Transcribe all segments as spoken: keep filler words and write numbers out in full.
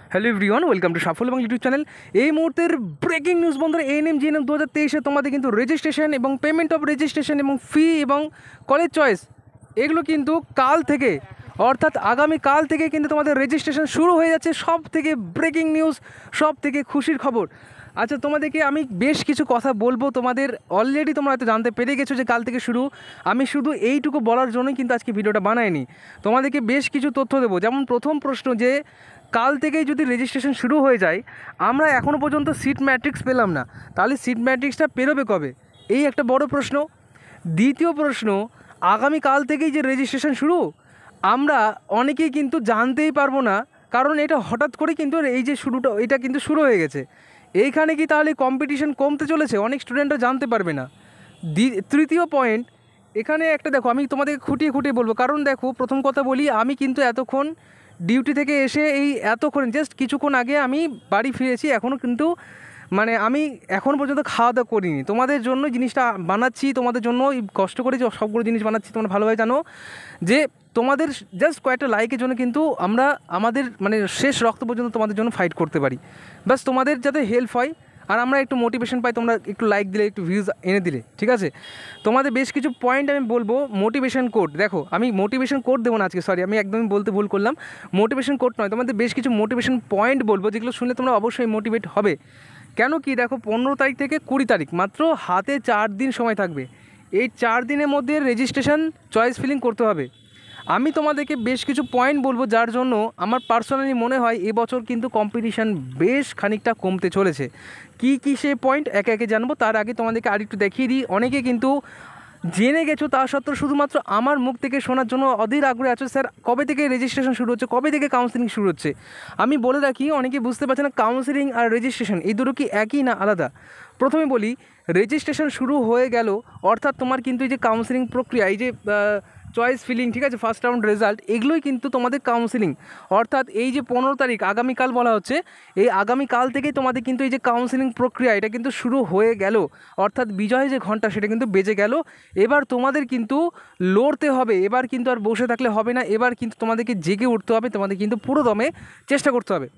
Hello everyone, welcome to সাফল্য এবং YouTube channel. এই মুহূর্তের ব্রেকিং নিউজ বন্ধুরা, এএনএম জিএনএম দু হাজার তেইশে তোমাদের কিন্তু রেজিস্ট্রেশন এবং পেমেন্ট অফ রেজিস্ট্রেশন এবং ফি এবং কলেজ চয়েস এগুলো কিন্তু কাল থেকে অর্থাৎ আগামী কাল থেকে কিন্তু তোমাদের রেজিস্ট্রেশন শুরু হয়ে যাচ্ছে। সব থেকে ব্রেকিং নিউজ, সব থেকে খুশির খবর। আচ্ছা, তোমাদেরকে আমি বেশ কিছু কথা বলবো, তোমাদের অলরেডি তোমরা হয়তো জানতে পেরে গেছো যে কাল থেকে শুরু। আমি শুধু এইটুকু বলার জন্যই কিন্তু আজকে ভিডিওটা বানাইনি, তোমাদেরকে বেশ কিছু তথ্য দেবো। যেমন প্রথম প্রশ্ন, যে কাল থেকেই যদি রেজিস্ট্রেশন শুরু হয়ে যায়, আমরা এখনও পর্যন্ত সিট ম্যাট্রিক্স পেলাম না, তাহলে সিট ম্যাট্রিক্সটা পেরোবে কবে? এই একটা বড় প্রশ্ন। দ্বিতীয় প্রশ্ন, আগামী কাল থেকেই যে রেজিস্ট্রেশন শুরু, আমরা অনেকেই কিন্তু জানতেই পারবো না, কারণ এটা হঠাৎ করে কিন্তু এই যে শুরুটা, এটা কিন্তু শুরু হয়ে গেছে। এইখানে কি তাহলে কম্পিটিশন কমতে চলেছে? অনেক স্টুডেন্টরা জানতে পারবে না। তৃতীয় পয়েন্ট, এখানে একটা দেখো, আমি তোমাদেরকে খুঁটিয়ে খুঁটিয়ে বলবো, কারণ দেখো প্রথম কথা বলি, আমি কিন্তু এতক্ষণ ডিউটি থেকে এসে এই এতক্ষণ জাস্ট কিছুক্ষণ আগে আমি বাড়ি ফিরেছি, এখনও কিন্তু মানে আমি এখন পর্যন্ত খাওয়া দাওয়া করিনি। তোমাদের জন্য জিনিসটা বানাচ্ছি, তোমাদের জন্য কষ্ট করে যে সবগুলো জিনিস বানাচ্ছি, তোমরা ভালোভাবে জানো যে তোমাদের জাস্ট কয়েকটা লাইকের জন্য কিন্তু আমরা আমাদের মানে শেষ রক্ত পর্যন্ত তোমাদের জন্য ফাইট করতে পারি। ব্যাস তোমাদের যাতে হেল্প হয় আর আমরা একটু মোটিভেশন পাই, তোমরা একটু লাইক দিলে, একটু ভিউজ এনে দিলে, ঠিক আছে? তোমাদের বেশ কিছু পয়েন্ট আমি বলবো। মোটিভেশন কোড, দেখো আমি মোটিভেশন কোড দেবো না আজকে, সরি আমি একদমই বলতে ভুল করলাম। মোটিভেশন কোড নয়, তোমাদের বেশ কিছু মোটিভেশন পয়েন্ট বলবো, যেগুলো শুনলে তোমরা অবশ্যই মোটিভেট হবে। কেন কি, দেখো পনেরো তারিখ থেকে কুড়ি তারিখ মাত্র হাতে চার দিন সময় থাকবে। এই চার দিনের মধ্যে রেজিস্ট্রেশন চয়েস ফিলিং করতে হবে। আমি তোমাদেরকে বেশ কিছু পয়েন্ট বলবো, যার জন্য আমার পার্সোনালি মনে হয় এবছর কিন্তু কম্পিটিশান বেশ খানিকটা কমতে চলেছে। কি কি সে পয়েন্ট একে একে জানবো। তার আগে তোমাদেরকে আরেকটু দেখিয়ে দিই, অনেকে কিন্তু জেনে গেছো, তা সত্ত্বেও শুধুমাত্র আমার মুখ থেকে শোনার জন্য অধীর আগ্রহে আছো, স্যার কবে থেকে রেজিস্ট্রেশন শুরু হচ্ছে, কবে থেকে কাউন্সেলিং শুরু হচ্ছে। আমি বলে রাখি, অনেকে বুঝতে পারছে না কাউন্সেলিং আর রেজিস্ট্রেশন এই দুটো কি একই না আলাদা। প্রথমে বলি, রেজিস্ট্রেশন শুরু হয়ে গেল অর্থাৎ তোমার কিন্তু এই যে কাউন্সেলিং প্রক্রিয়া, এই যে চয়েস ফিলিং, ঠিক আছে, ফার্স্ট রাউন্ড রেজাল্ট, এগুলোই কিন্তু তোমাদের কাউন্সেলিং। অর্থাৎ এই যে পনেরো তারিখ আগামীকাল বলা হচ্ছে, এই আগামীকাল থেকেই তোমাদের কিন্তু এই যে কাউন্সেলিং প্রক্রিয়া, এটা কিন্তু শুরু হয়ে গেল। অর্থাৎ বিজয় যে ঘন্টা, সেটা কিন্তু বেজে গেল। এবার তোমাদের কিন্তু লড়তে হবে, এবার কিন্তু আর বসে থাকলে হবে না, এবার কিন্তু তোমাদেরকে জেগে উঠতে হবে, তোমাদের কিন্তু পুরো দমে চেষ্টা করতে হবে।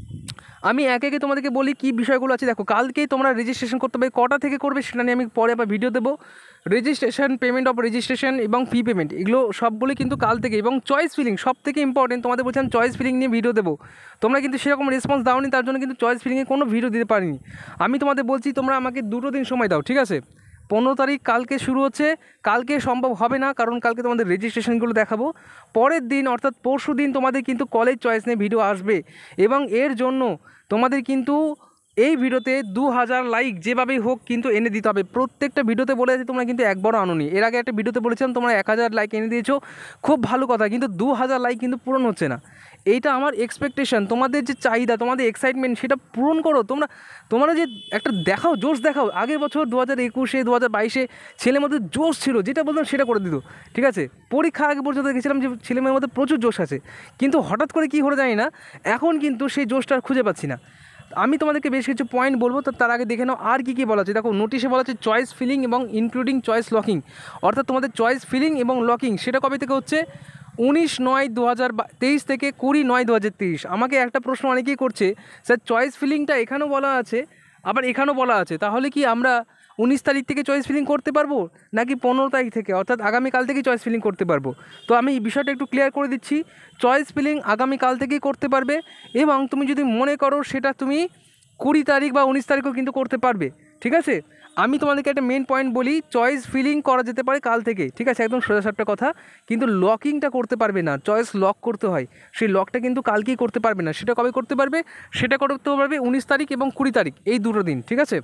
আমি একে একে তোমাদেরকে বলি কী বিষয়গুলো আছে। দেখো, কালকেই তোমরা রেজিস্ট্রেশন করতে হবে, কটা থেকে করবে সেটা নিয়ে আমি পরে আবার ভিডিও দেবো। রেজিস্ট্রেশন, পেমেন্ট অফ রেজিস্ট্রেশন এবং ফি পেমেন্ট, এগুলো সবগুলোই কিন্তু কাল থেকে। এবং চয়েস ফিলিং সব থেকে ইম্পর্টেন্ট, তোমাদের বলছিলাম চয়েস ফিলিং নিয়ে ভিডিও দেবো, তোমরা কিন্তু সেরকম রেসপন্স দাওনি, তার জন্য কিন্তু চয়েস ফিলিংয়ে কোনো ভিডিও দিতে পারিনি। আমি তোমাদের বলছি, তোমরা আমাকে দুটো দিন সময় দাও, ঠিক আছে? পনেরো তারিখ কালকে শুরু হচ্ছে, কালকে সম্ভব হবে না, কারণ কালকে তোমাদের রেজিস্ট্রেশনগুলো দেখাবো। পরের দিন অর্থাৎ পরশু দিন তোমাদের কিন্তু কলেজ চয়েস নিয়ে ভিডিও আসবে, এবং এর জন্য তোমাদের কিন্তু এই ভিডিওতে দু হাজার লাইক যেভাবেই হোক কিন্তু এনে দিতে হবে। প্রত্যেকটা ভিডিওতে বলে আছে তোমরা কিন্তু একবারও আনোনি। এর আগে একটা ভিডিওতে বলেছিলাম তোমরা এক হাজার লাইক এনে দিয়েছো, খুব ভালো কথা, কিন্তু দু হাজার লাইক কিন্তু পূরণ হচ্ছে না। এইটা আমার এক্সপেকটেশন, তোমাদের যে চাহিদা, তোমাদের এক্সাইটমেন্ট, সেটা পূরণ করো। তোমরা তোমরা যে একটা দেখাও, জোশ দেখাও। আগের বছর দু হাজার একুশে দু হাজার বাইশে ছেলের মধ্যে জোশ ছিল, যেটা বলতাম সেটা করে দিত, ঠিক আছে? পরীক্ষা আগে পর্যন্ত দেখেছিলাম যে ছেলেমেয়ের মধ্যে প্রচুর জোশ আছে, কিন্তু হঠাৎ করে কী হলো জানি না, এখন কিন্তু সেই জোশটা খুঁজে পাচ্ছি না। আমি তোমাদেরকে বেশ কিছু পয়েন্ট বলবো, তো তার আগে দেখে নাও আর কী কী বলা আছে। দেখো, নোটিশে বলা আছে চয়েস ফিলিং এবং ইনক্লুডিং চয়েস লকিং, অর্থাৎ তোমাদের চয়েস ফিলিং এবং লকিং সেটা কবে থেকে হচ্ছে? উনিশ নয় দু হাজার তেইশ থেকে কুড়ি নয় দু হাজার তেইশ। আমাকে একটা প্রশ্ন অনেকেই করছে, স্যার চয়েস ফিলিংটা এখানেও বলা আছে আবার এখানেও বলা আছে, তাহলে কি আমরা উনিশ তারিখ থেকে চয়েস ফিলিং করতে পারবো নাকি পনেরো তারিখ থেকে, অর্থাৎ আগামীকাল থেকেই চয়েস ফিলিং করতে পারবো? তো আমি এই বিষয়টা একটু ক্লিয়ার করে দিচ্ছি। চয়েস ফিলিং আগামীকাল থেকেই করতে পারবে, এবং তুমি যদি মনে করো সেটা তুমি কুড়ি তারিখ বা উনিশ তারিখও কিন্তু করতে পারবে, ঠিক আছে? আমি তোমাদেরকে একটা মেন পয়েন্ট বলি, চয়েস ফিলিং করা যেতে পারে কাল থেকে, ঠিক আছে, একদম সোজা সাপটা কথা, কিন্তু লকিংটা করতে পারবে না। চয়েস লক করতে হয়, সেই লকটা কিন্তু কালকেই করতে পারবে না। সেটা কবে করতে পারবে? সেটা করতে পারবে উনিশ তারিখ এবং কুড়ি তারিখ, এই দুটো দিন, ঠিক আছে?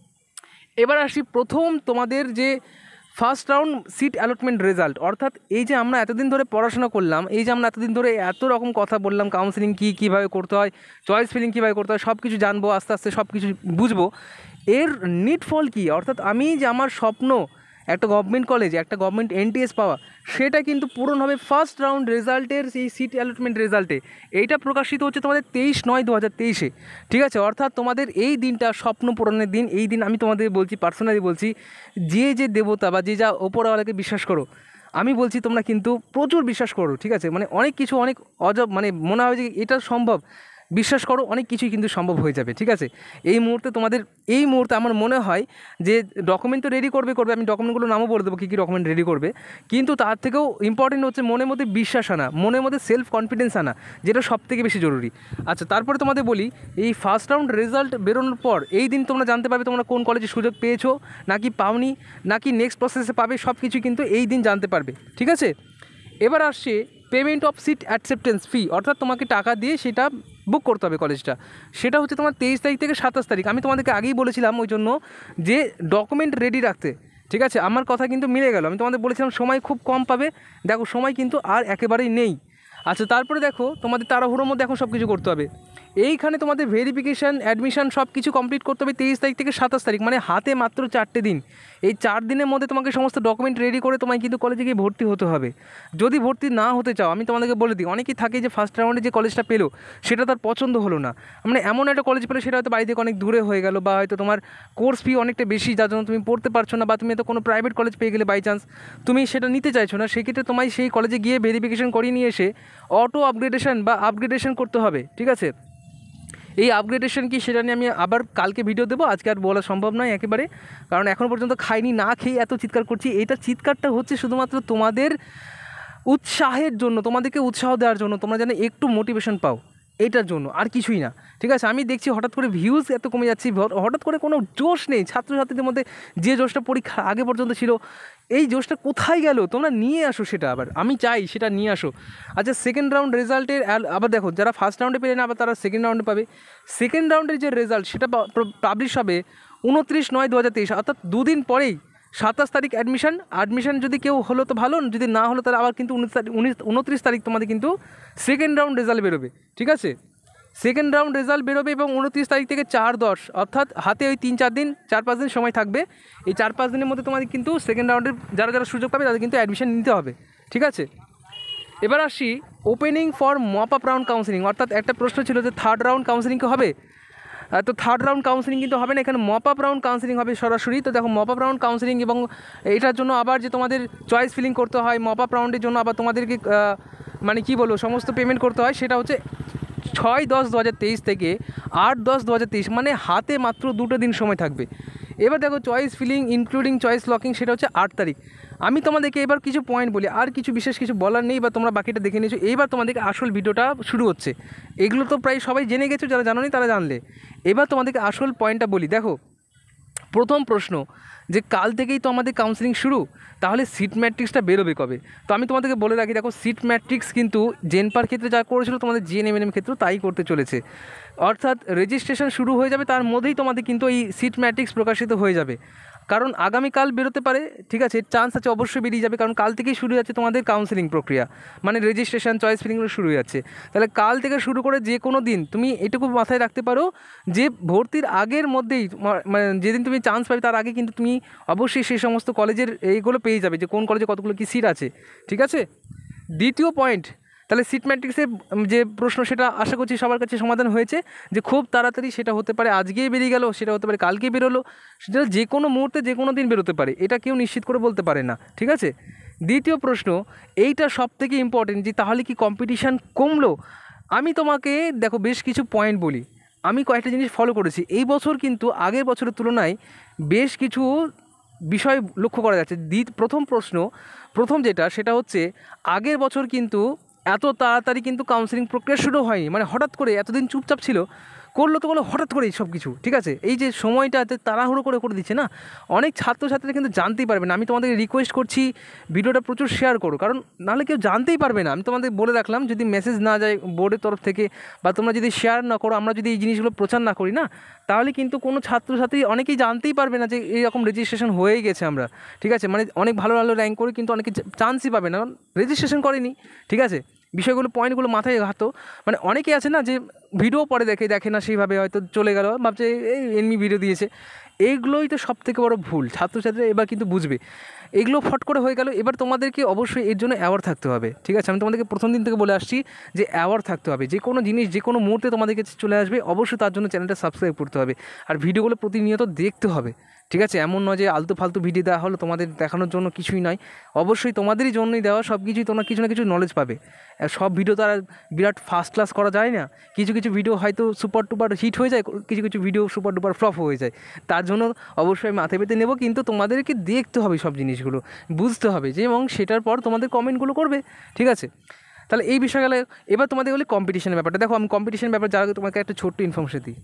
এবার আসি প্রথম তোমাদের যে first round seat allotment result, অর্থাৎ এই যে আমরা এতদিন ধরে পড়াশোনা করলাম, এই যে আমরা এতদিন ধরে এত রকম কথা বললাম, কাউন্সেলিং কী কীভাবে করতে হয়, চয়েস ফিলিং কীভাবে করতে হয়, সব কিছু জানবো, আস্তে আস্তে সব কিছু বুঝবো। এর নিডফল কী? অর্থাৎ আমি যে আমার স্বপ্ন একটা গভর্নমেন্ট কলেজে একটা গভর্নমেন্ট এনটিএস পাওয়া, সেটা কিন্তু পূরণ হবে ফার্স্ট রাউন্ড রেজাল্টের সেই সিট অ্যালটমেন্ট রেজাল্টে। এইটা প্রকাশিত হচ্ছে তোমাদের তেইশ নয় দু হাজার তেইশে, ঠিক আছে? অর্থাৎ তোমাদের এই দিনটা স্বপ্ন পূরণের দিন। এই দিন আমি তোমাদের বলছি, পার্সোনালি বলছি, যে যে দেবতা বা যে যা ওপরওয়ালাকে বিশ্বাস করো, আমি বলছি তোমরা কিন্তু প্রচুর বিশ্বাস করো, ঠিক আছে? মানে অনেক কিছু, অনেক অজব, মানে মনে হয় যে এটা সম্ভব, বিশ্বাস করো অনেক কিছুই কিন্তু সম্ভব হয়ে যাবে, ঠিক আছে। এই মুহূর্তে তোমাদের এই মুহূর্তে আমার মনে হয় যে ডকুমেন্ট তো রেডি করবে করবে আমি ডকুমেন্টগুলো নামও বলে দেবো কী কী ডকুমেন্ট রেডি করবে, কিন্তু তার থেকেও ইম্পর্টেন্ট হচ্ছে মনের মধ্যে বিশ্বাস আনা, মনের মধ্যে সেলফ কনফিডেন্স আনা, যেটা সব থেকে বেশি জরুরি। আচ্ছা, তারপরে তোমাদের বলি, এই ফার্স্ট রাউন্ড রেজাল্ট বেরোনোর পর এই দিন তোমরা জানতে পারবে তোমরা কোন কলেজে সুযোগ পেয়েছো নাকি পাওনি, নাকি নেক্সট প্রসেসে পাবে, সব কিছু কিন্তু এই দিন জানতে পারবে, ঠিক আছে। এবার আসছে payment of seat acceptance fee, অর্থাৎ তোমাকে টাকা দিয়ে সেটা বুক করতে হবে কলেজটা। সেটা হচ্ছে তোমার তেইশ তারিখ থেকে সাতাশ তারিখ। আমি তোমাদেরকে আগেই বলেছিলাম ওই জন্য যে ডকুমেন্ট রেডি রাখতে, ঠিক আছে। আমার কথা কিন্তু মিলে গেল, আমি তোমাদের বলেছিলাম সময় খুব কম পাবে, দেখো সময় কিন্তু আর একেবারেই নেই। আচ্ছা, তারপরে দেখো তোমাদের তাড়াহুড়োর মধ্যে এখন সব কিছু করতে হবে। এইখানে তোমাদের ভেরিফিকেশান অ্যাডমিশন সব কিছু কমপ্লিট করতে হবে তেইশ তারিখ থেকে সাতাশ তারিখ, মানে হাতে মাত্র চারটে দিন। এই চার দিনের মধ্যে তোমাকে সমস্ত ডকুমেন্ট রেডি করে তোমায় কিন্তু কলেজে গিয়ে ভর্তি হতে হবে। যদি ভর্তি না হতে চাও, আমি তোমাদেরকে বলে দিই, অনেকেই থাকে যে ফার্স্ট রাউন্ডে যে কলেজটা পেলো সেটা তার পছন্দ হলো না, মানে এমন একটা কলেজ পেলো সেটা হয়তো বাড়ি থেকে অনেক দূরে হয়ে গেল, বা হয়তো তোমার কোর্স ফি অনেকটা বেশি যার জন্য তুমি পড়তে পারছো না, বা তুমি হয়তো কোনো প্রাইভেট কলেজ পেয়ে গেলে বাই চান্স তুমি সেটা নিতে চাইছো না, সেক্ষেত্রে তোমায় সেই কলেজে গিয়ে ভেরিফিকেশন করিয়ে নিয়ে এসে অটো আপগ্রেডেশন বা আপগ্রেডেশন করতে হবে, ঠিক আছে। এই আপগ্রেডেশন কি সেটা নিয়ে আমি আবার কালকে ভিডিও দেবো, আজকে আর বলা সম্ভব নয় একেবারে, কারণ এখনও পর্যন্ত খাইনি, না খেয়ে এত চিৎকার করছি। এইটা চিৎকারটা হচ্ছে শুধুমাত্র তোমাদের উৎসাহের জন্য, তোমাদেরকে উৎসাহ দেওয়ার জন্য, তোমরা যেন একটু মোটিভেশন পাও, এইটার জন্য, আর কিছুই না, ঠিক আছে। আমি দেখছি হঠাৎ করে ভিউজ এত কমে যাচ্ছে, হঠাৎ করে কোনো জোশ নেই ছাত্রছাত্রীদের মধ্যে, যে জোশটা পরীক্ষা আগে পর্যন্ত ছিল এই জোশটা কোথায় গেল, তোমরা নিয়ে আসো সেটা, আবার আমি চাই সেটা নিয়ে আসো। আচ্ছা, সেকেন্ড রাউন্ড রেজাল্টের আবার দেখো, যারা ফার্স্ট রাউন্ডে পেলে না আবার তারা সেকেন্ড রাউন্ডে পাবে। সেকেন্ড রাউন্ডের যে রেজাল্ট সেটা পাবলিশ হবে উনত্রিশ নয় দু হাজার তেইশ, অর্থাৎ দুদিন পরেই সাতাশ তারিখ অ্যাডমিশন। অ্যাডমিশন যদি কেউ হলো তো ভালো, যদি না হলো তাহলে আবার কিন্তু উনিশ তারিখ উনিশ উনত্রিশ তারিখ তোমাদের কিন্তু সেকেন্ড রাউন্ড রেজাল্ট বেরোবে, ঠিক আছে। সেকেন্ড রাউন্ড রেজাল্ট বেরোবে এবং উনত্রিশ তারিখ থেকে চার দশ, অর্থাৎ হাতে ওই তিন চার দিন চার পাঁচ দিন সময় থাকবে। এই চার পাঁচ দিনের মধ্যে তোমাদের কিন্তু সেকেন্ড রাউন্ডের যারা যারা সুযোগ পাবে তাদের কিন্তু অ্যাডমিশন নিতে হবে, ঠিক আছে। এবার আসি opening for mop up round counselling, অর্থাৎ একটা প্রশ্ন ছিল যে থার্ড রাউন্ড কাউন্সিলিং কি হবে, তো থার্ড রাউন্ড কাউন্সিলিং কিন্তু হবে না, এখানে মপ আপ রাউন্ড কাউন্সিলিং হবে সরাসরি। তো দেখো মপ আপ রাউন্ড কাউন্সিলিং, এবং এটার জন্য আবার যে তোমাদের চয়েস ফিলিং করতে হয়, মপ আপ রাউন্ডের জন্য আবার তোমাদেরকে মানে কি বলবো সমস্ত পেমেন্ট করতে হয়, সেটা হচ্ছে ছয় দশ দু হাজার তেইশ থেকে আট দশ দু হাজার তেইশ, মানে হাতে মাত্র দুটো দিন সময় থাকবে। এবার দেখো choice filling including choice locking সেটা হচ্ছে আট তারিখ। আমি তোমাদেরকে এবার কিছু পয়েন্ট বলি, আর কিছু বিশেষ কিছু বলার নেই, বা তোমরা বাকিটা দেখে নিয়েছো। এইবার তোমাদেরকে আসল ভিডিওটা শুরু হচ্ছে, এগুলো তো প্রায় সবাই জেনে গেছো, যারা জানোনি তারা জানলে। এবার তোমাদেরকে আসল পয়েন্টটা বলি। দেখো, প্রথম প্রশ্ন যে কাল থেকেই তো আমাদের কাউন্সিলিং শুরু, তাহলে সিট ম্যাট্রিক্সটা বেরোবে কবে? তো আমি তোমাদেরকে বলে রাখি, দেখো সিট ম্যাট্রিক্স কিন্তু জেনপার ক্ষেত্রে যা করেছিল তোমাদের জিএনএম এনএম ক্ষেত্রেও তাই করতে চলেছে, অর্থাৎ রেজিস্ট্রেশন শুরু হয়ে যাবে তার মধ্যেই তোমাদের কিন্তু এই সিট ম্যাট্রিক্স প্রকাশিত হয়ে যাবে, কারণ আগামীকাল বেরোতে পারে, ঠিক আছে, চান্স আছে অবশ্যই বেরিয়ে যাবে, কারণ কাল থেকেই শুরু যাচ্ছে তোমাদের কাউন্সিলিং প্রক্রিয়া, মানে রেজিস্ট্রেশন চয়েস ফিলিংগুলো শুরু হয়ে যাচ্ছে। তাহলে কাল থেকে শুরু করে যে কোনো দিন তুমি এটুকু মাথায় রাখতে পারো যে ভর্তির আগের মধ্যেই, মানে যেদিন তুমি চান্স পাবে তার আগে কিন্তু তুমি অবশ্যই সেই সমস্ত কলেজের এইগুলো পেয়ে যাবে যে কোন কলেজে কতগুলো কী সিট আছে, ঠিক আছে। দ্বিতীয় পয়েন্ট, তাহলে সিট ম্যাট্রিক্সের যে প্রশ্ন সেটা আশা করছি সবার কাছে সমাধান হয়েছে, যে খুব তাড়াতাড়ি সেটা হতে পারে আজকেই বেরিয়ে গেল, সেটা হতে পারে কালকে বেরোলো, সেটা যে কোনো মুহূর্তে যে কোনো দিন বেরোতে পারে, এটা কেউ নিশ্চিত করে বলতে পারে না, ঠিক আছে। দ্বিতীয় প্রশ্ন, এইটা সব থেকে ইম্পর্টেন্ট, যে তাহলে কি কম্পিটিশান কমলো? আমি তোমাকে দেখো বেশ কিছু পয়েন্ট বলি, আমি কয়েকটা জিনিস ফলো করেছি এই বছর, কিন্তু আগের বছরের তুলনায় বেশ কিছু বিষয় লক্ষ্য করা যাচ্ছে। দ্বিত প্রথম প্রশ্ন প্রথম যেটা সেটা হচ্ছে আগের বছর কিন্তু এত তাড়াতাড়ি কিন্তু কাউন্সিলিং প্রক্রিয়া শুরু হয়নি, মানে হঠাৎ করে এতদিন চুপচাপ ছিল, করলো তো করলো হঠাৎ করেই সব কিছু, ঠিক আছে। এই যে সময়টাতে তাড়াহুড়ো করে করে দিচ্ছে না, অনেক ছাত্রছাত্রীরা কিন্তু জানতেই পারবে না। আমি তোমাদেরকে রিকোয়েস্ট করছি ভিডিওটা প্রচুর শেয়ার করো, কারণ নাহলে কেউ জানতেই পারবে না। আমি তোমাদের বলে রাখলাম, যদি মেসেজ না যায় বোর্ডের তরফ থেকে, বা তোমরা যদি শেয়ার না করো, আমরা যদি এই জিনিসগুলো প্রচার না করি না, তাহলে কিন্তু কোনো ছাত্রছাত্রী অনেকেই জানতেই পারবে না যে এইরকম রেজিস্ট্রেশন হয়েই গেছে আমরা, ঠিক আছে। মানে অনেক ভালো ভালো র্যাঙ্ক করে কিন্তু অনেকে চান্সই পাবে না, কারণ রেজিস্ট্রেশন করেনি, ঠিক আছে। বিষয়গুলো পয়েন্টগুলো মাথায় ঘাতো, মানে অনেকেই আছে না যে ভিডিও পরে দেখে দেখে না সেইভাবে হয়তো চলে গেল, ভাবছে এই এমনি ভিডিও দিয়েছে, এইগুলোই তো সব থেকে বড় ভুল। ছাত্রছাত্রীরা এবার কিন্তু বুঝবে এগুলো ফট করে হয়ে গেল। এবার তোমাদেরকে অবশ্যই এর জন্য অ্যাওয়ার থাকতে হবে, ঠিক আছে। আমি তোমাদেরকে প্রথম দিন থেকে বলে আসছি যে অ্যাওয়ার থাকতে হবে, যে কোনো জিনিস যে কোনো মুহূর্তে তোমাদের কাছে চলে আসবে, অবশ্যই তার জন্য চ্যানেলটা সাবস্ক্রাইব করতে হবে, আর ভিডিওগুলো প্রতিনিয়ত দেখতে হবে, ঠিক আছে, এমন নয় যে আলতু ফালতু ভিডিও দেওয়া হলো তোমাদের দেখানোর জন্য, কিছুই নয়, অবশ্যই তোমাদেরই জন্যই দেওয়া, সব কিছুই তোমরা কিছু না কিছু নলেজ পাবে। সব ভিডিও তো আর বিরাট ফার্স্ট ক্লাস করা যায় না, কিছু কিছু ভিডিও হয়তো সুপার টুপার হিট হয়ে যায়, কিছু কিছু ভিডিও সুপার টুপার ফ্লপ হয়ে যায়, তার জন্য অবশ্যই মাথায় পেতে নেব, কিন্তু তোমাদেরকে দেখতে হবে সব জিনিসগুলো, বুঝতে হবে যে, এবং সেটার পর তোমাদের কমেন্টগুলো করবে, ঠিক আছে। তাহলে এই বিষয় গেলে এবার তোমাদের বলি কম্পিটিশনের ব্যাপারটা। দেখো আমি কম্পিটিশনের ব্যাপারে যার আগে তোমাকে একটা ছোট্ট ইনফরমেশন দিই।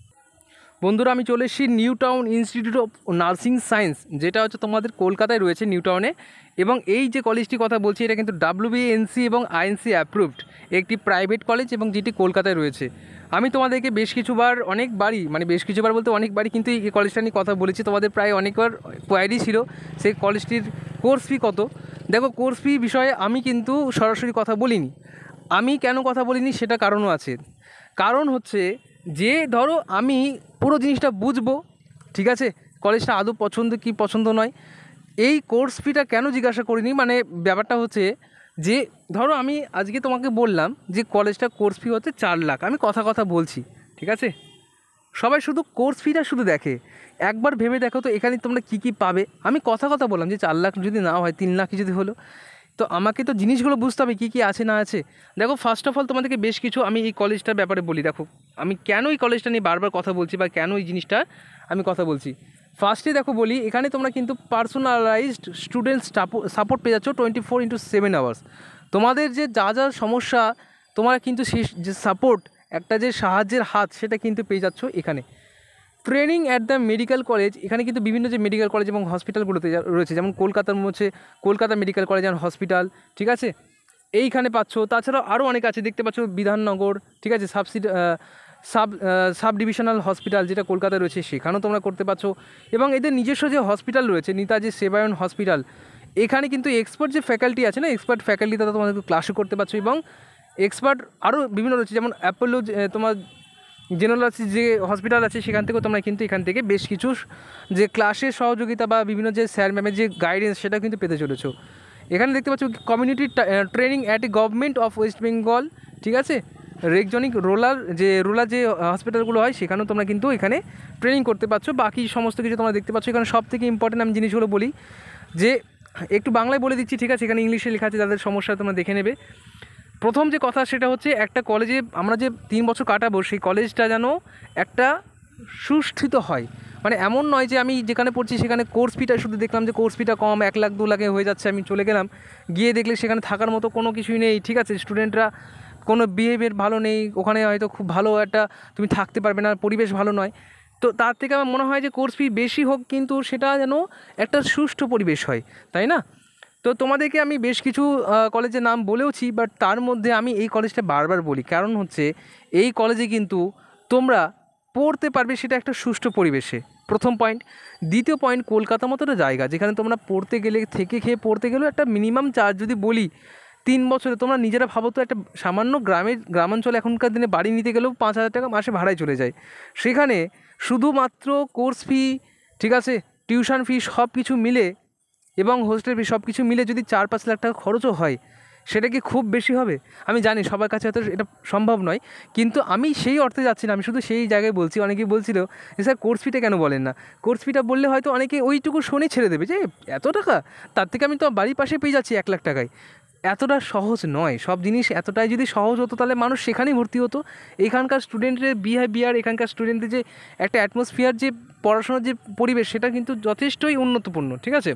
বন্ধুরা আমি চলে এসেছি New Town Institute of Nursing Science, যেটা হচ্ছে তোমাদের কলকাতায় রয়েছে নিউ টাউনে, এবং এই যে কলেজটির কথা বলছি এটা কিন্তু ডাব্লিউবিএনসি এবং আইএনসি অ্যাপ্রুভড একটি প্রাইভেট কলেজ, এবং যেটি কলকাতায় রয়েছে। আমি তোমাদেরকে বেশ কিছুবার অনেকবারই মানে বেশ কিছুবার বলতে অনেকবারই কিন্তু এই কলেজটা নিয়ে কথা বলেছি, তোমাদের প্রায় অনেকবার কোয়ারি ছিল সেই কলেজটির কোর্স ফি কত। দেখো কোর্স ফি বিষয়ে আমি কিন্তু সরাসরি কথা বলিনি। আমি কেন কথা বলিনি সেটা কারণও আছে। কারণ হচ্ছে যে ধরো আমি পুরো জিনিসটা বুঝবো, ঠিক আছে, কলেজটা আদৌ পছন্দ কি পছন্দ নয়, এই কোর্স ফিটা কেন জিজ্ঞাসা করিনি, মানে ব্যাপারটা হচ্ছে যে ধরো আমি আজকে তোমাকে বললাম যে কলেজটা কোর্স ফি হচ্ছে চার লাখ, আমি কথা কথা বলছি, ঠিক আছে, সবাই শুধু কোর্স ফিটা শুধু দেখে, একবার ভেবে দেখো তো এখানে তোমরা কী কী পাবে। আমি কথা কথা বললাম যে চার লাখ যদি না হয় তিন লাখ যদি হলো, তো আমাকে তো জিনিসগুলো বুঝতে হবে কী কী আছে না আছে। দেখো ফার্স্ট অফ অল তোমাদেরকে বেশ কিছু আমি এই কলেজটার ব্যাপারে বলি। দেখো আমি কেন এই কলেজটা নিয়ে বারবার কথা বলছি বা কেন এই জিনিসটা আমি কথা বলছি। ফার্স্টে দেখো বলি, এখানে তোমরা কিন্তু পার্সোনালাইজড স্টুডেন্ট সাপোর্ট পেয়ে যাচ্ছ twenty four into seven hours. তোমাদের যে যা যা সমস্যা তোমরা কিন্তু সেই যে সাপোর্ট, একটা যে সাহায্যের হাত, সেটা কিন্তু পেয়ে যাচ্ছ এখানে। Training at the medical college, এখানে কিন্তু বিভিন্ন যে মেডিকেল কলেজ এবং হসপিটালগুলোতে রয়েছে, যেমন কলকাতার হচ্ছে Kolkata medical college and hospital, ঠিক আছে, এইখানে পাচ্ছ। তাছাড়াও আরও অনেক আছে, দেখতে পাচ্ছ বিধাননগর, ঠিক আছে, subsidy sub sub divisional hospital যেটা কলকাতায় রয়েছে সেখানেও তোমরা করতে পারছো। এবং এদের নিজস্ব যে হসপিটাল রয়েছে নেতাজি সেবায়ন হসপিটাল, এখানে কিন্তু এক্সপার্ট যে ফ্যাকাল্টি আছে না, এক্সপার্ট ফ্যাকাল্টি তারা তোমাদের ক্লাসও করতে পারছো। এবং এক্সপার্ট আরও বিভিন্ন রয়েছে, যেমন অ্যাপোলো তোমার জেনারেল যে হসপিটাল আছে সেখান থেকেও তোমরা কিন্তু এখান থেকে বেশ কিছু যে ক্লাসের সহযোগিতা বা বিভিন্ন যে স্যার ম্যামের যে গাইডেন্স সেটা কিন্তু পেতে চলেছো। এখানে দেখতে পাচ্ছ community training at a government of West Bengal, ঠিক আছে, রেকজনিক রোলার যে রোলার যে হসপিটালগুলো হয় সেখানেও তোমরা কিন্তু এখানে ট্রেনিং করতে পারছো। বাকি সমস্ত কিছু তোমরা দেখতে পাচ্ছ। এখানে সব থেকে ইম্পর্টেন্ট আমি জিনিসগুলো বলি, যে একটু বাংলায় বলে দিচ্ছি, ঠিক আছে, এখানে ইংলিশে লেখা আছে, যাদের সমস্যা তোমরা দেখে নেবে। প্রথম যে কথা সেটা হচ্ছে একটা কলেজে আমরা যে তিন বছর কাটাবো সেই কলেজটা যেন একটা সুষ্ঠিত হয়। মানে এমন নয় যে আমি যেখানে পড়ছি সেখানে কোর্স ফিটা শুধু দেখলাম যে কোর্স ফিটা কম, এক লাখ দু লাখে হয়ে যাচ্ছে, আমি চলে গেলাম, গিয়ে দেখলে সেখানে থাকার মতো কোনো কিছুই নেই, ঠিক আছে, স্টুডেন্টরা কোনো বিহেভিয়ার ভালো নেই, ওখানে হয়তো খুব ভালো একটা তুমি থাকতে পারবে না, পরিবেশ ভালো নয়। তো তার থেকে আমার মনে হয় যে কোর্স ফি বেশি হোক কিন্তু সেটা যেন একটা সুষ্ঠু পরিবেশ হয়, তাই না? তো তোমাদেরকে আমি বেশ কিছু কলেজের নাম বলেওছি, বাট তার মধ্যে আমি এই কলেজটা বারবার বলি, কারণ হচ্ছে এই কলেজে কিন্তু তোমরা পড়তে পারবে সেটা একটা সুষ্ঠু পরিবেশে, প্রথম পয়েন্ট। দ্বিতীয় পয়েন্ট, কলকাতা মতো একটা জায়গা যেখানে তোমরা পড়তে গেলে থেকে খেয়ে পড়তে গেলেও একটা মিনিমাম চার্জ যদি বলি তিন বছরে, তোমরা নিজেরা ভাবো তো, একটা সামান্য গ্রামের গ্রামাঞ্চলে এখনকার দিনে বাড়ি নিতে গেলেও পাঁচ হাজার টাকা মাসে ভাড়ায় চলে যায়। সেখানে শুধুমাত্র কোর্স ফি, ঠিক আছে, টিউশন ফি সব কিছু মিলে এবং হোস্টেল ফি সব কিছু মিলে যদি চার পাঁচ লাখ টাকা খরচও হয়, সেটা কি খুব বেশি হবে? আমি জানি সবার কাছে হয়তো এটা সম্ভব নয়, কিন্তু আমি সেই অর্থে যাচ্ছি না, আমি শুধু সেই জায়গায় বলছি। অনেকেই বলছিল যে স্যার কোর্স ফিটা কেন বলেন না, কোর্স ফিটা বললে হয়তো অনেকে ওইটুকু শুনে ছেড়ে দেবে যে এত টাকা, তার থেকে আমি তো বাড়ির পাশে পেয়ে যাচ্ছি এক লাখ টাকায়। এতটা সহজ নয়, সব জিনিস এতটাই যদি সহজ হতো তাহলে মানুষ সেখানেই ভর্তি হতো। এখানকার স্টুডেন্টের বিহেভিয়ার, এখানকার স্টুডেন্টদের যে একটা অ্যাটমসফিয়ার, যে পড়াশোনার যে পরিবেশ, সেটা কিন্তু যথেষ্টই উন্নতপূর্ণ, ঠিক আছে।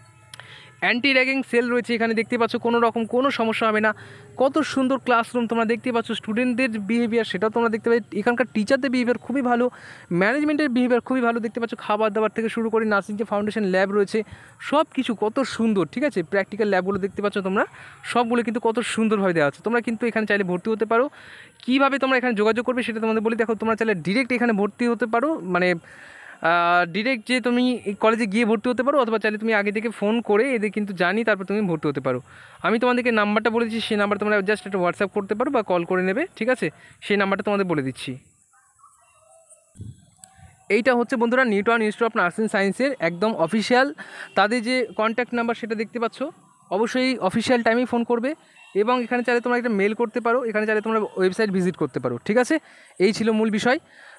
অ্যান্টি র্যাগিং সেল রয়েছে এখানে, দেখতে পাচ্ছ, কোনো রকম কোনো সমস্যা হবে না। কত সুন্দর ক্লাসরুম তোমরা দেখতে পাচ্ছ, স্টুডেন্টদের বিহেভিয়ার সেটাও তোমরা দেখতে পাচ্ছ, এখানকার টিচারদের বিহেভিয়ার খুবই ভালো, ম্যানেজমেন্টের বিহেভিয়ার খুবই ভালো, দেখতে পাচ্ছ, খাবার দাবার থেকে শুরু করে নার্সিং যে ফাউন্ডেশন ল্যাব রয়েছে সব কিছু কত সুন্দর, ঠিক আছে, প্র্যাকটিক্যাল ল্যাবগুলো দেখতে পাচ্ছ তোমরা, সবগুলো কিন্তু কত সুন্দরভাবে দেওয়া আছে। তোমরা কিন্তু এখানে চাইলে ভর্তি হতে পারো। কীভাবে তোমরা এখানে যোগাযোগ করবে সেটা তোমাদের বলি। দেখো তোমরা চাইলে ডিরেক্ট এখানে ভর্তি হতে পারো, মানে ডিরেক্ট যে তুমি এই কলেজে গিয়ে ভর্তি হতে পারো, অথবা চাইলে তুমি আগে থেকে ফোন করে এদের কিন্তু জানি তারপর তুমি ভর্তি হতে পারো। আমি তোমাদেরকে নাম্বারটা বলে দিচ্ছি, সেই নাম্বার তোমরা জাস্ট একটা হোয়াটসঅ্যাপ করতে পারো বা কল করে নেবে, ঠিক আছে, সেই নাম্বারটা তোমাদের বলে দিচ্ছি। এইটা হচ্ছে বন্ধুরা New Town Institute of Nursing সায়েন্সের একদম অফিসিয়াল, তাদের যে কন্ট্যাক্ট নাম্বার সেটা দেখতে পাচ্ছ। অবশ্যই অফিসিয়াল টাইমেই ফোন করবে, এবং এখানে চাইলে তোমরা একটা মেল করতে পারো, এখানে চাইলে তোমরা ওয়েবসাইট ভিজিট করতে পারো, ঠিক আছে। এই ছিল মূল বিষয়।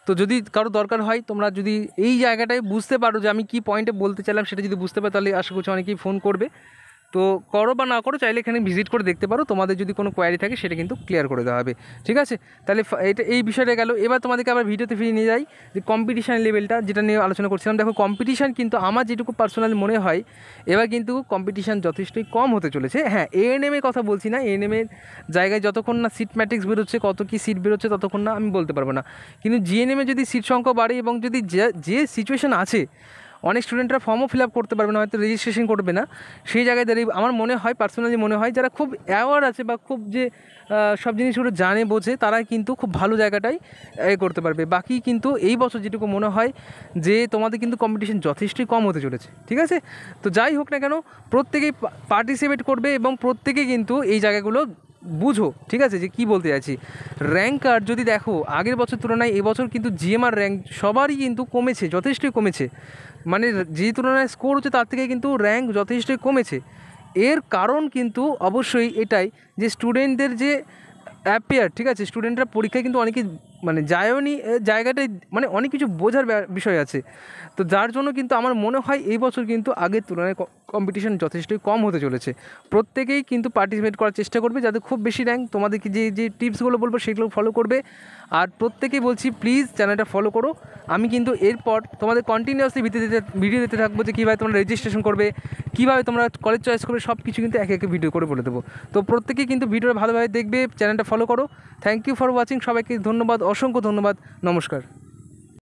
তো যদি কারো দরকার হয়, তোমরা যদি এই জায়গাটায় বুঝতে পারো যে আমি কী পয়েন্টে বলতে চাইলাম সেটা যদি বুঝতে পারো, তাহলে আশা করছি অনেকেই ফোন করবে। তো করো বা না করো, চাইলে এখানে ভিজিট করে দেখতে পারো, তোমাদের যদি কোনো কোয়ারি থাকে সেটা কিন্তু ক্লিয়ার করে দেওয়া হবে। ঠিক আছে, তাহলে এটা এই বিষয়টা গেল। এবার তোমাদেরকে আবার ভিডিওতে ফিরে নিয়ে যাই যে কম্পিটিশান লেভেলটা যেটা নিয়ে আলোচনা করছিলাম। দেখো কম্পিটিশান কিন্তু আমার যেটুকু পার্সোনালি মনে হয় এবার কিন্তু কম্পিটিশান যথেষ্টই কম হতে চলেছে। হ্যাঁ, এএনএমের কথা বলছি না, এএনএমের জায়গায় যতক্ষণ না সিট ম্যাট্রিক্স বেরোচ্ছে, কত কী সিট বেরোচ্ছে ততক্ষণ না আমি বলতে পারবো না। কিন্তু জিএনএমে যদি সিট সংখ্যা বাড়ে এবং যদি যে সিচুয়েশান আছে অনেক স্টুডেন্টরা ফর্মও ফিল আপ করতে পারবে না, হয়তো রেজিস্ট্রেশন করবে না, সেই জায়গায় দাঁড়িয়ে আমার মনে হয় পার্সোনালি মনে হয় যারা খুব অ্যাওয়ার আছে বা খুব যে সব জিনিসগুলো জানে বোঝে তারাই কিন্তু খুব ভালো জায়গাটাই এ করতে পারবে। বাকি কিন্তু এই বছর যেটুকু মনে হয় যে তোমাদের কিন্তু কম্পিটিশন যথেষ্টই কম হতে চলেছে। ঠিক আছে, তো যাই হোক না কেন প্রত্যেকেই পার্টিসিপেট করবে এবং প্রত্যেকে কিন্তু এই জায়গাগুলো বুঝো। ঠিক আছে, যে কী বলতে চাইছি, র্যাঙ্ক কার্ড যদি দেখো আগের বছর তুলনায় এবছর কিন্তু জিএমআর র্যাঙ্ক সবারই কিন্তু কমেছে, যথেষ্টই কমেছে। মানে যে তুলনায় স্কোর হচ্ছে তার থেকে কিন্তু র্যাঙ্ক যথেষ্টই কমেছে। এর কারণ কিন্তু অবশ্যই এটাই যে স্টুডেন্টদের যে অ্যাপিয়ার, ঠিক আছে, স্টুডেন্টরা পরীক্ষায় কিন্তু অনেকে মানে যায়নি জায়গাটায়, মানে অনেক কিছু বোঝার বিষয় আছে। তো যার জন্য কিন্তু আমার মনে হয় এই বছর কিন্তু আগের তুলনায় কম্পিটিশন যথেষ্টই কম হতে চলেছে। প্রত্যেকেই কিন্তু পার্টিসিপেট করার চেষ্টা করবে, যাতে খুব বেশি র্যাঙ্ক, তোমাদেরকে যে যে টিপসগুলো বলবো সেগুলো ফলো করবে। আর প্রত্যেকেই বলছি প্লিজ চ্যানেলটা ফলো করো। আমি কিন্তু এরপর তোমাদের কন্টিনিউয়াসলি ভিডিও দিতে ভিডিও দিতে থাকবো যে কীভাবে তোমরা রেজিস্ট্রেশন করবে, কীভাবে তোমরা কলেজ চয়েস করবে, সব কিছু কিন্তু একে একে ভিডিও করে বলে দেবো। তো প্রত্যেকেই কিন্তু ভিডিওটা ভালোভাবে দেখবে, চ্যানেলটা ফলো করো। থ্যাংক ইউ ফর ওয়াচিং, সবাইকে ধন্যবাদ, অসংখ্য ধন্যবাদ, নমস্কার।